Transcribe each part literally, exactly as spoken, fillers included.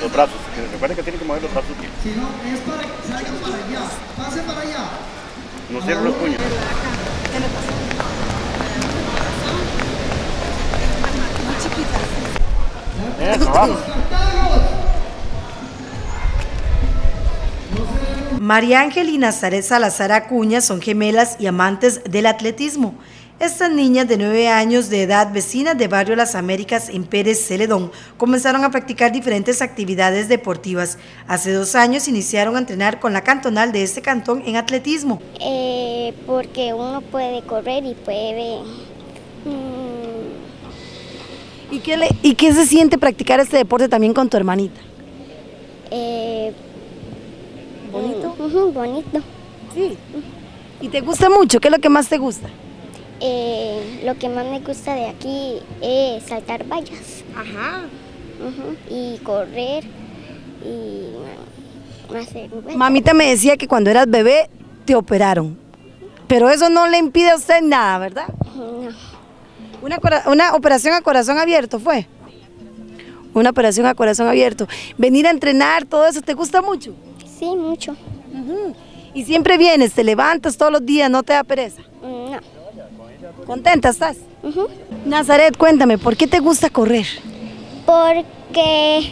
los brazos. Recuerden que tienen que mover los brazos bien. Si no, es para que salgan para allá. Pase para allá. No cierren los puños. ¿Qué le pasa? Muy chiquitas. Eso, vamos. María Ángel y Nazaret Salazar Acuña son gemelas y amantes del atletismo. Estas niñas de nueve años de edad, vecinas de Barrio Las Américas en Pérez Celedón, comenzaron a practicar diferentes actividades deportivas. Hace dos años iniciaron a entrenar con la cantonal de este cantón en atletismo. Eh, porque uno puede correr y puede... Mmm, ¿Y qué, le, ¿Y qué se siente practicar este deporte también con tu hermanita? eh, ¿Bonito? Uh, uh, bonito. Sí. ¿Y te gusta mucho? ¿Qué es lo que más te gusta? Eh, lo que más me gusta de aquí es saltar vallas. Ajá. Uh-huh, y correr y hacer... Bueno. Mamita me decía que cuando eras bebé te operaron, pero eso no le impide a usted nada, ¿verdad? No. Una, una operación a corazón abierto fue. Una operación a corazón abierto. Venir a entrenar, todo eso, ¿te gusta mucho? Sí, mucho. Uh-huh. Y siempre vienes, te levantas todos los días, ¿no te da pereza? No. ¿Contenta estás? Uh-huh. Nazaret, cuéntame, ¿por qué te gusta correr? Porque,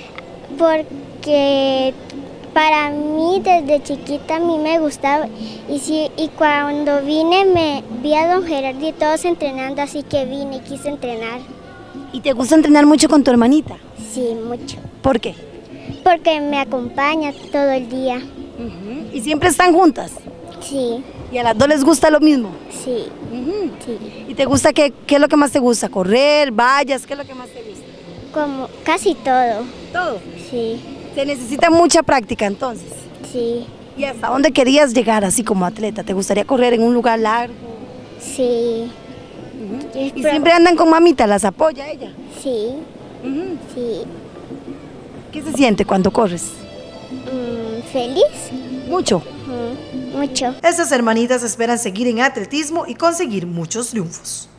porque para mí desde chiquita a mí me gustaba y, si, y cuando vine me vi a don Gerardo y todos entrenando, así que vine y quise entrenar. ¿Y te gusta entrenar mucho con tu hermanita? Sí, mucho. ¿Por qué? Porque me acompaña todo el día. Uh-huh. ¿Y siempre están juntas? Sí. ¿Y a las dos les gusta lo mismo? Sí. Uh-huh. Sí. ¿Y te gusta qué, qué es lo que más te gusta? ¿Correr, vallas? ¿Qué es lo que más te gusta? Como casi todo. ¿Todo? Sí. Se necesita mucha práctica entonces. Sí. ¿Y hasta dónde querías llegar así como atleta? ¿Te gustaría correr en un lugar largo? Sí. Uh-huh. ¿Y siempre andan con mamita? ¿Las apoya ella? Sí. Uh-huh. Sí. ¿Qué se siente cuando corres? Mm, ¿Feliz? Mucho. Uh-huh. Mucho. Estas hermanitas esperan seguir en atletismo y conseguir muchos triunfos.